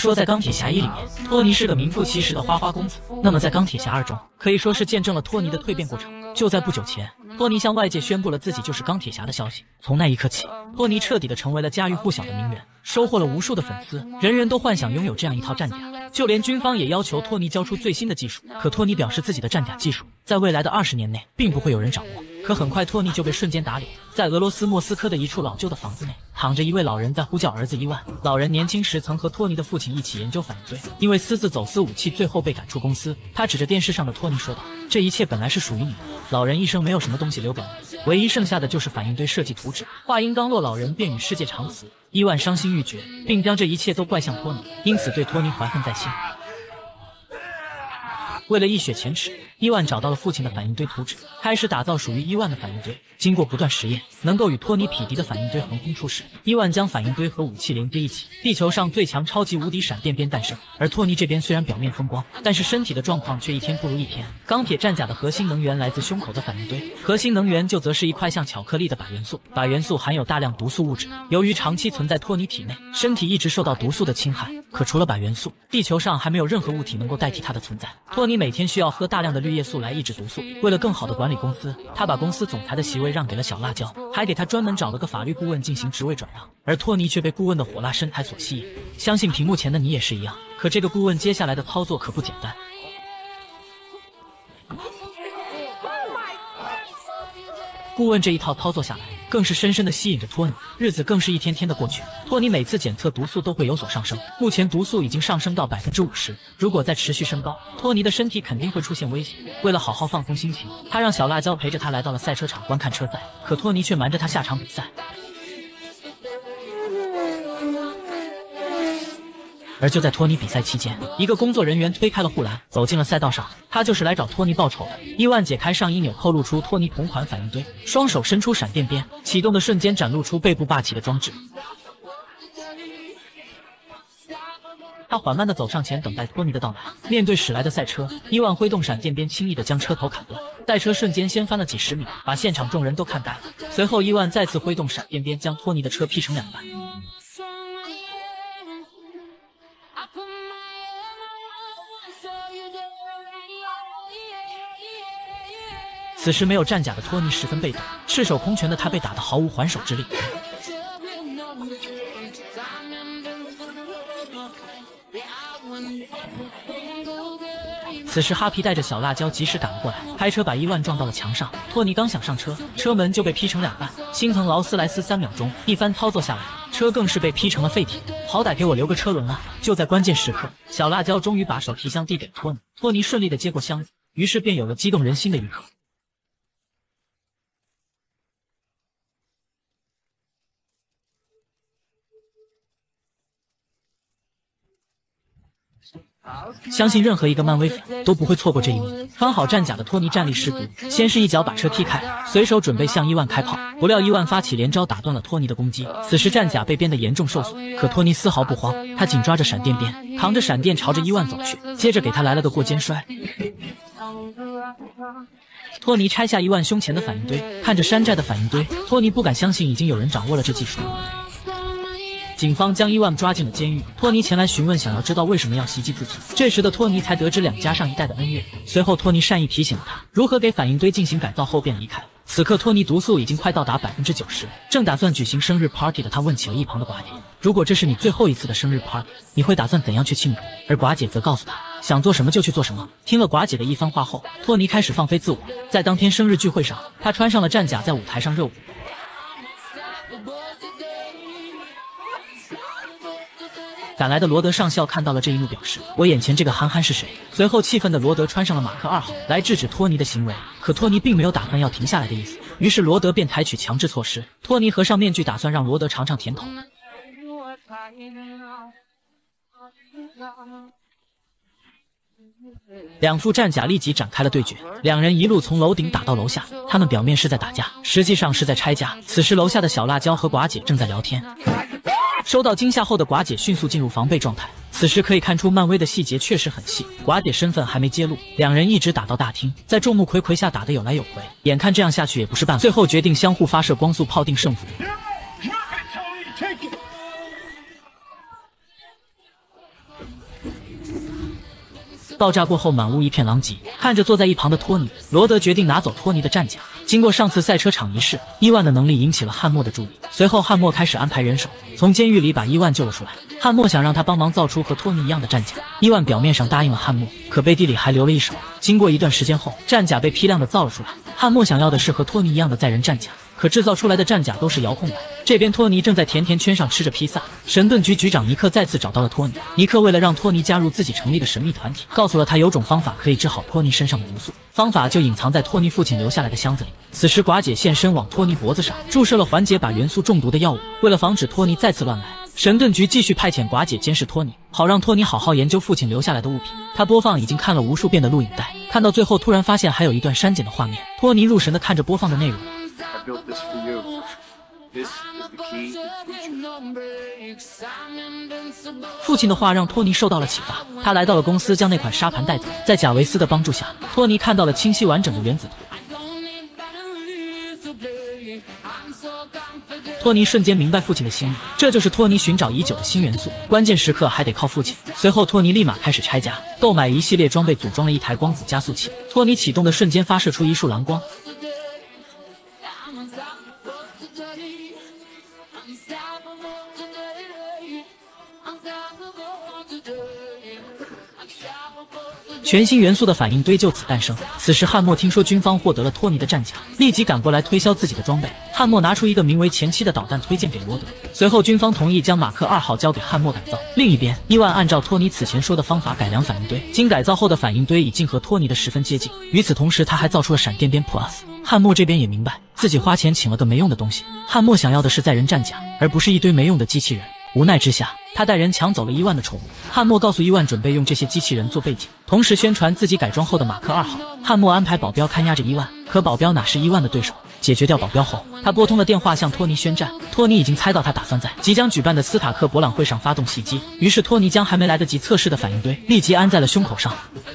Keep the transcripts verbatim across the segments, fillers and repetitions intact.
说在钢铁侠一里面，托尼是个名副其实的花花公子，那么在钢铁侠二中，可以说是见证了托尼的蜕变过程。就在不久前，托尼向外界宣布了自己就是钢铁侠的消息。从那一刻起，托尼彻底的成为了家喻户晓的名人，收获了无数的粉丝，人人都幻想拥有这样一套战甲，就连军方也要求托尼交出最新的技术。可托尼表示自己的战甲技术在未来的二十年内并不会有人掌握。可很快托尼就被瞬间打脸，在俄罗斯莫斯科的一处老旧的房子内，躺着一位老人在呼叫儿子伊万。老人年轻时曾和托尼的父亲一起研究反应堆，因为私自走私武器，最后被赶出公司。他指着电视上的托尼说道：“这一切本来是属于你的。”老人一生没有什么东西留给你，唯一剩下的就是反应堆设计图纸。话音刚落，老人便与世界长辞。伊万伤心欲绝，并将这一切都怪向托尼，因此对托尼怀恨在心。为了一雪前耻，伊万找到了父亲的反应堆图纸，开始打造属于伊万的反应堆。经过不断实验，能够与托尼匹敌的反应堆横空出世。伊万将反应堆和武器连接一起，地球上最强超级无敌闪电鞭诞生。而托尼这边虽然表面风光，但是身体的状况却一天不如一天。钢铁战甲的核心能源来自胸口的反应堆，核心能源就则是一块像巧克力的靶元素。靶元素含有大量毒素物质，由于长期存在托尼体内，身体一直受到毒素的侵害。可除了靶元素，地球上还没有任何物体能够代替它的存在。托尼每天需要喝大量的绿叶素来抑制毒素。为了更好的管理公司，他把公司总裁的席位让给了小辣椒，还给他专门找了个法律顾问进行职位转让。而托尼却被顾问的火辣身材所吸引，相信屏幕前的你也是一样。可这个顾问接下来的操作可不简单。顾问这一套操作下来，更是深深地吸引着托尼，日子更是一天天的过去。托尼每次检测毒素都会有所上升，目前毒素已经上升到百分之五十，如果再持续升高，托尼的身体肯定会出现危险。为了好好放松心情，他让小辣椒陪着他来到了赛车场观看车赛，可托尼却瞒着他下场比赛。而就在托尼比赛期间，一个工作人员推开了护栏，走进了赛道上。他就是来找托尼报仇的。伊万解开上衣纽扣，露出托尼同款反应堆，双手伸出闪电鞭，启动的瞬间展露出背部霸气的装置。他缓慢地走上前，等待托尼的到来。面对驶来的赛车，伊万挥动闪电鞭，轻易地将车头砍断。赛车瞬间掀翻了几十米，把现场众人都看呆了。随后，伊万再次挥动闪电鞭，将托尼的车劈成两半。此时没有战甲的托尼十分被动，赤手空拳的他被打得毫无还手之力。此时哈皮带着小辣椒及时赶了过来，开车把伊万撞到了墙上。托尼刚想上车，车门就被劈成两半。心疼劳斯莱斯三秒钟，一番操作下来，车更是被劈成了废铁。好歹给我留个车轮啊！就在关键时刻，小辣椒终于把手提箱递给了托尼，托尼顺利的接过箱子，于是便有了激动人心的一刻。相信任何一个漫威粉都不会错过这一幕。穿好战甲的托尼站立十足，先是一脚把车踢开，随手准备向伊万开炮，不料伊万发起连招打断了托尼的攻击。此时战甲被鞭得严重受损，可托尼丝毫不慌，他紧抓着闪电鞭，扛着闪电朝着伊万走去，接着给他来了个过肩摔。托尼拆下伊万胸前的反应堆，看着山寨的反应堆，托尼不敢相信已经有人掌握了这技术。警方将伊万抓进了监狱，托尼前来询问，想要知道为什么要袭击自己。这时的托尼才得知两家上一代的恩怨。随后托尼善意提醒了他如何给反应堆进行改造后便离开。此刻托尼毒素已经快到达百分之九十，正打算举行生日 party 的他问起了一旁的寡姐，如果这是你最后一次的生日 party， 你会打算怎样去庆祝？而寡姐则告诉他想做什么就去做什么。听了寡姐的一番话后，托尼开始放飞自我。在当天生日聚会上，他穿上了战甲，在舞台上热舞。赶来的罗德上校看到了这一幕，表示我眼前这个憨憨是谁？随后气愤的罗德穿上了马克二号来制止托尼的行为，可托尼并没有打算要停下来的意思，于是罗德便采取强制措施。托尼合上面具，打算让罗德尝尝甜头。两副战甲立即展开了对决，两人一路从楼顶打到楼下，他们表面是在打架，实际上是在拆家。此时楼下的小辣椒和寡姐正在聊天。收到惊吓后的寡姐迅速进入防备状态。此时可以看出漫威的细节确实很细，寡姐身份还没揭露，两人一直打到大厅，在众目睽睽下打得有来有回，眼看这样下去也不是办法，最后决定相互发射光速炮定胜负。 爆炸过后，满屋一片狼藉。看着坐在一旁的托尼，罗德决定拿走托尼的战甲。经过上次赛车场仪式，伊万的能力引起了汉默的注意。随后，汉默开始安排人手，从监狱里把伊万救了出来。汉默想让他帮忙造出和托尼一样的战甲，伊万表面上答应了汉默，可背地里还留了一手。经过一段时间后，战甲被批量的造了出来。汉默想要的是和托尼一样的载人战甲，可制造出来的战甲都是遥控版。这边托尼正在甜甜圈上吃着披萨，神盾局局长尼克再次找到了托尼。尼克为了让托尼加入自己成立的神秘团体，告诉了他有种方法可以治好托尼身上的毒素，方法就隐藏在托尼父亲留下来的箱子里。此时寡姐现身，往托尼脖子上注射了缓解把元素中毒的药物。为了防止托尼再次乱来，神盾局继续派遣寡姐监视托尼，好让托尼好好研究父亲留下来的物品。他播放已经看了无数遍的录影带，看到最后突然发现还有一段删减的画面。托尼入神地看着播放的内容。父亲的话让托尼受到了启发，他来到了公司，将那款沙盘带走。在贾维斯的帮助下，托尼看到了清晰完整的原子图。托尼瞬间明白父亲的心意，这就是托尼寻找已久的新元素，关键时刻还得靠父亲。随后，托尼立马开始拆家，购买一系列装备，组装了一台光子加速器。托尼启动的瞬间发射出一束蓝光。全新元素的反应堆就此诞生。此时汉默听说军方获得了托尼的战甲，立即赶过来推销自己的装备。汉默拿出一个名为前期的导弹推荐给罗德，随后军方同意将马克二号交给汉默改造。另一边，伊万按照托尼此前说的方法改良反应堆，经改造后的反应堆已经和托尼的十分接近。与此同时，他还造出了闪电鞭 Plus。汉默这边也明白自己花钱请了个没用的东西，汉默想要的是载人战甲，而不是一堆没用的机器人。无奈之下，他带人抢走了伊万的宠物。汉默告诉伊万准备用这些机器人做背景，同时宣传自己改装后的马克二号。汉默安排保镖看押着伊万，可保镖哪是伊万的对手。解决掉保镖后，他拨通了电话向托尼宣战。托尼已经猜到他打算在即将举办的斯塔克博览会上发动袭击，于是托尼将还没来得及测试的反应堆立即安在了胸口上。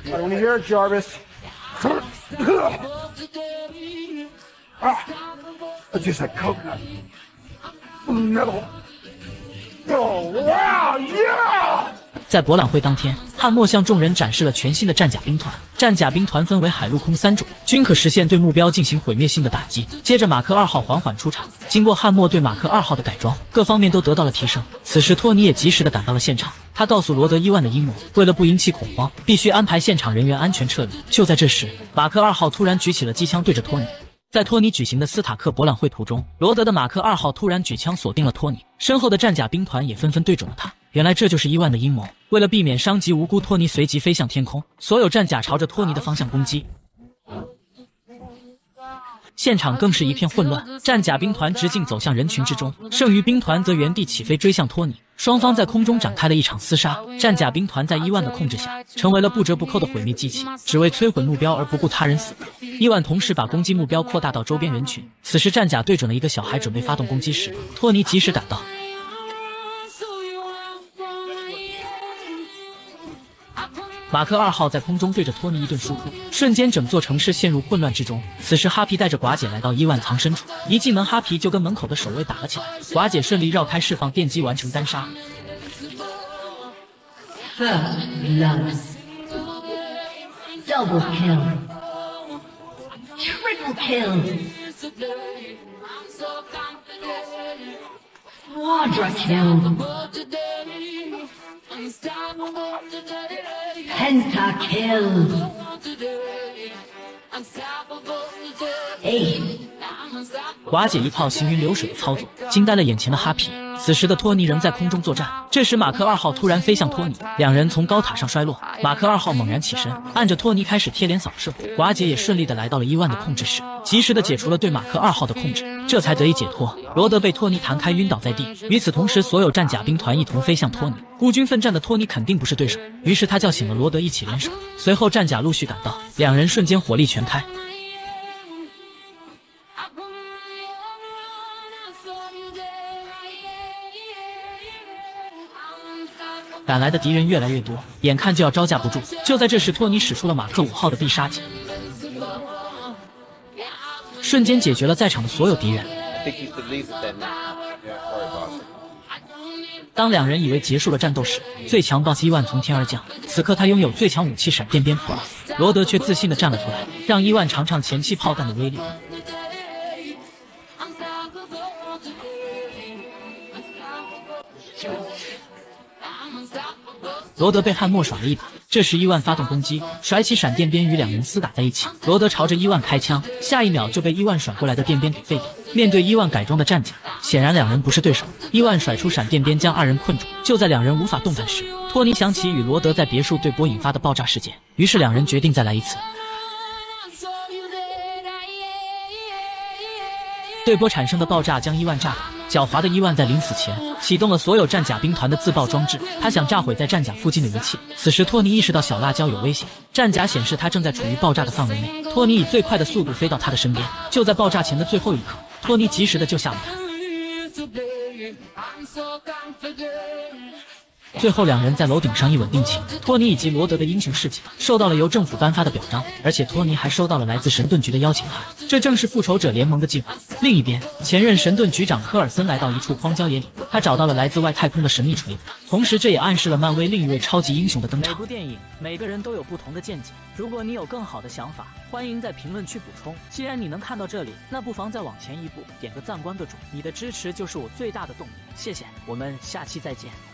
在博览会当天，汉默向众人展示了全新的战甲兵团。战甲兵团分为海陆空三种，均可实现对目标进行毁灭性的打击。接着马克二号缓缓出场，经过汉默对马克二号的改装，各方面都得到了提升。此时托尼也及时的赶到了现场，他告诉罗德伊万的阴谋，为了不引起恐慌，必须安排现场人员安全撤离。就在这时，马克二号突然举起了机枪对着托尼。在托尼举行的斯塔克博览会途中，罗德的马克二号突然举枪锁定了托尼，身后的战甲兵团也纷纷对准了他。原来这就是伊万的阴谋。为了避免伤及无辜，托尼随即飞向天空，所有战甲朝着托尼的方向攻击。现场更是一片混乱，战甲兵团直径走向人群之中，剩余兵团则原地起飞追向托尼。双方在空中展开了一场厮杀，战甲兵团在伊万的控制下，成为了不折不扣的毁灭机器，只为摧毁目标而不顾他人死活。伊万同时把攻击目标扩大到周边人群。此时战甲对准了一个小孩，准备发动攻击时，托尼及时赶到。马克二号在空中对着托尼一顿输出，瞬间整座城市陷入混乱之中。此时哈皮带着寡姐来到伊万藏身处，一进门哈皮就跟门口的守卫打了起来，寡姐顺利绕开释放电击完成单杀。 First blood. Double kill. Triple kill. Quadra kill. Penta kill. Eight. 寡姐一套行云流水的操作，惊呆了眼前的哈皮。此时的托尼仍在空中作战，这时马克二号突然飞向托尼，两人从高塔上摔落。马克二号猛然起身，按着托尼开始贴脸扫射。寡姐也顺利的来到了伊万的控制室，及时的解除了对马克二号的控制，这才得以解脱。罗德被托尼弹开，晕倒在地。与此同时，所有战甲兵团一同飞向托尼。孤军奋战的托尼肯定不是对手，于是他叫醒了罗德，一起联手。随后战甲陆续赶到，两人瞬间火力全开。赶来的敌人越来越多，眼看就要招架不住。就在这时，托尼使出了马克五号的必杀技，瞬间解决了在场的所有敌人。 当两人以为结束了战斗时，最强 boss 伊万从天而降。此刻他拥有最强武器闪电鞭 plus， 罗德却自信地站了出来，让伊万尝尝前期炮弹的威力。罗德被汉默耍了一把，这时伊万发动攻击，甩起闪电鞭与两人厮打在一起。罗德朝着伊万开枪，下一秒就被伊万甩过来的电鞭给废掉。面对伊万改装的战甲，显然两人不是对手。伊万甩出闪电鞭将二人困住。就在两人无法动弹时，托尼想起与罗德在别墅对波引发的爆炸事件，于是两人决定再来一次。对波产生的爆炸将伊万炸倒。狡猾的伊万在临死前启动了所有战甲兵团的自爆装置，他想炸毁在战甲附近的一切。此时托尼意识到小辣椒有危险，战甲显示他正在处于爆炸的范围内。托尼以最快的速度飞到他的身边，就在爆炸前的最后一刻，托尼及时的救下了他。最后两人在楼顶上一吻定情。托尼以及罗德的英雄事迹受到了由政府颁发的表彰，而且托尼还收到了来自神盾局的邀请函，这正是复仇者联盟的计划。另一边，前任神盾局长科尔森来到一处荒郊野岭，他找到了来自外太空的神秘锤子，同时这也暗示了漫威另一位超级英雄的登场。每部电影每个人都有不同的见解，如果你有更好的想法，欢迎在评论区补充。既然你能看到这里，那不妨再往前一步，点个赞关个注，你的支持就是我最大的动力。谢谢，我们下期再见。